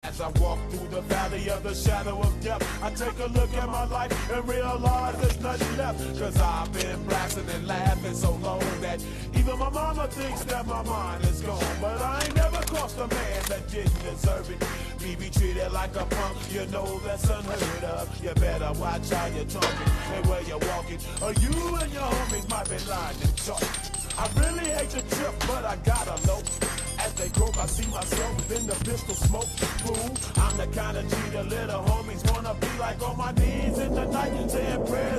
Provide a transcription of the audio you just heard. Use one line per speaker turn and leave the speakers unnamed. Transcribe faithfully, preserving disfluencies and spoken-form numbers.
As I walk through the valley of the shadow of death, I take a look at my life and realize there's nothing left. Cause I've been blasting and laughing so long that even my mama thinks that my mind is gone. But I ain't never crossed a man that didn't deserve it. Me be treated like a punk, you know that's unheard of. You better watch how you're talking and where you're walking, or you and your homies might be lying and talking. I really hate the trip, but I gotta know. As they croak, I see myself in the pistol smoke. Fool, I'm the kind of G the little homies wanna be like on my knees in the night, saying prayers.